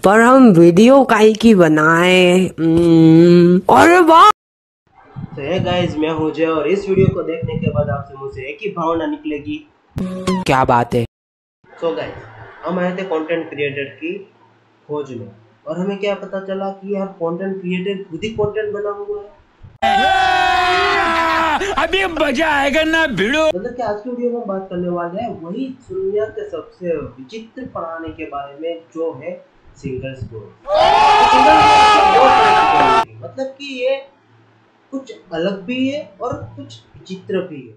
पर हम वीडियो काहे की बनाए। अरे वाह। तो हे गाइस, मैं हूं जय और इस वीडियो को देखने के बाद आपसे मुझे एक ही भावना निकलेगी। क्या बात है। सो गाइस, हम आए थे कंटेंट क्रिएटर की खोज में और हमें क्या पता चला कि यार कंटेंट क्रिएटर खुद ही कंटेंट बना हुआ है। अभी मजा आएगा ना भिड़ो। मतलब कि आज की वीडियो में हम बात करने वाले हैं वही दुनिया के सबसे विचित्र प्राणी के बारे में, जो है सिंगल स्टोरी। मतलब कि ये कुछ अलग भी है और कुछ विचित्र भी है।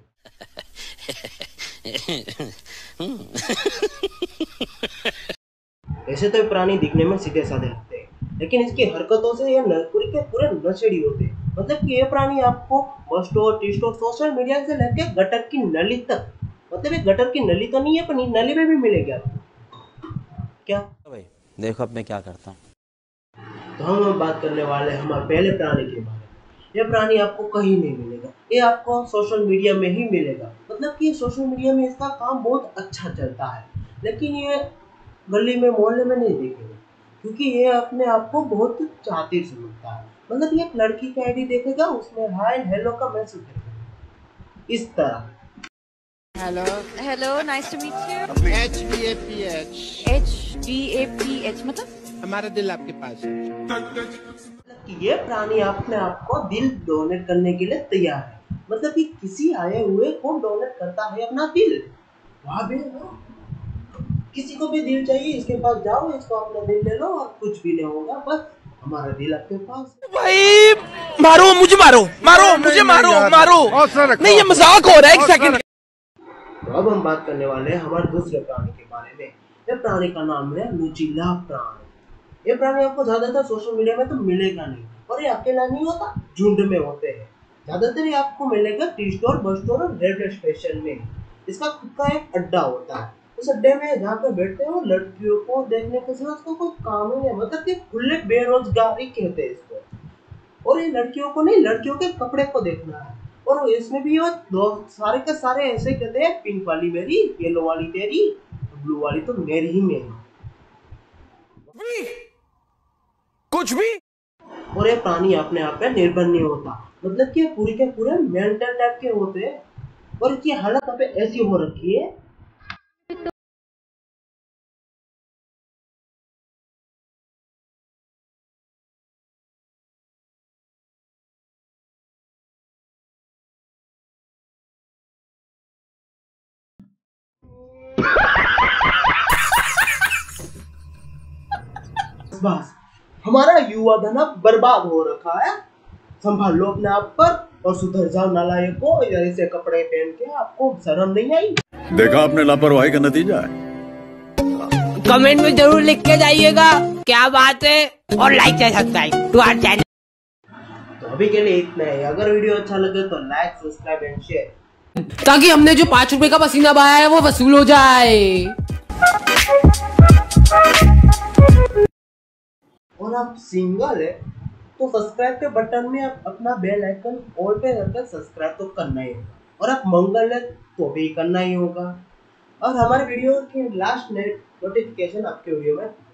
ऐसे तो प्राणी दिखने में सीधे साधे लगते हैं, लेकिन इसकी हरकतों से ये पूरे के पूरे नशेड़ी होते हैं। मतलब कि ये प्राणी आपको bus stop, tea stop, social media से लेके गटर की नली तक, मतलब ये गटर की नली तो नहीं है पर नली में भी मिलेगी आपको। क्या भाई देखो अब मैं क्या करता हूँ। तो हम बात करने वाले हैं हमारे पहले प्राणी के बारे में। ये प्राणी आपको कहीं नहीं मिलेगा, ये आपको सोशल मीडिया में ही मिलेगा। मतलब कि सोशल मीडिया में इसका काम बहुत अच्छा चलता है, लेकिन ये गली में मोहल्ले में नहीं देखेगा, क्योंकि ये अपने आप को बहुत चातिर समझता है। मतलब ये एक लड़की का आईडी देखेगा, उसमें हाय हेलो का मैसेज देखेगा इस तरह। Hello, nice to meet you. HDAPH मतलब हमारा दिल आपके पास है। मतलब कि ये प्राणी अपने आप को दिल डोनेट करने के लिए तैयार है। मतलब कि किसी आए हुए को डोनेट करता है अपना दिल। वाह बे वाह। किसी को भी दिल चाहिए, इसके पास जाओ, इसको अपना दिल ले लो और कुछ भी नहीं होगा, बस हमारा दिल आपके पास। भाई मारो मुझे, मारो मारो मुझे, मारो मारो। नहीं ये मजाक हो रहा है, एक सेकंड। तो अब हम बात करने वाले हैं हमारे दूसरे प्राणी के बारे में। ये प्राणी का नाम है नुचीला प्राणी। ये प्राणी आपको ज्यादातर सोशल मीडिया में तो मिलेगा नहीं, और ये अकेला नहीं होता, झुंड में होते हैं। ज्यादातर ये आपको मिलेगा टी स्टॉल, बस स्टॉल और रेलवे स्टेशन में। इसका खुद का एक अड्डा होता है। उस अड्डे में जहाँ पे बैठते हैं वो लड़कियों को देखने के सिवा उसको कोई काम ही नहीं। मतलब कि खुले बेरोजगारी कहते हैं इसको। और ये लड़कियों को नहीं, लड़कियों के कपड़े को देखना है। और इसमें भी वो दो सारे के सारे ऐसे कहते हैं, पिंक वाली मेरी, येलो वाली तेरी, ब्लू वाली तो मेरी ही मेरी, कुछ भी। और ये प्राणी अपने आप पे निर्भर नहीं होता। मतलब कि पूरे के पूरे मेंटल टाइप के होते हैं, और इसकी हालत पे ऐसी हो रखी है। बस हमारा युवा धन अब बर्बाद हो रखा है। संभाल लो अपने आप पर और सुधर जाओ नालायकों। ऐसे कपड़े पहन के आपको शर्म नहीं आई? देखा आपने लापरवाही का नतीजा है। कमेंट में जरूर लिख के जाइएगा क्या बात है, और लाइक या सब्सक्राइब टू आवर चैनल। तो अभी के लिए इतना ही। अगर वीडियो अच्छा लगे तो लाइक, सब्सक्राइब एंड शेयर, ताकि हमने जो 5 रुपए का पसीना बहाया है वो वसूल हो जाए। और आप सिंगल है तो सब्सक्राइब के बटन में आप अपना बेल आइकन ऑल पे रखकर सब्सक्राइब तो करना ही होगा, और आप मंगल है तो भी करना ही होगा। और हमारे वीडियो की लास्ट नोटिफिकेशन आपके वीडियो में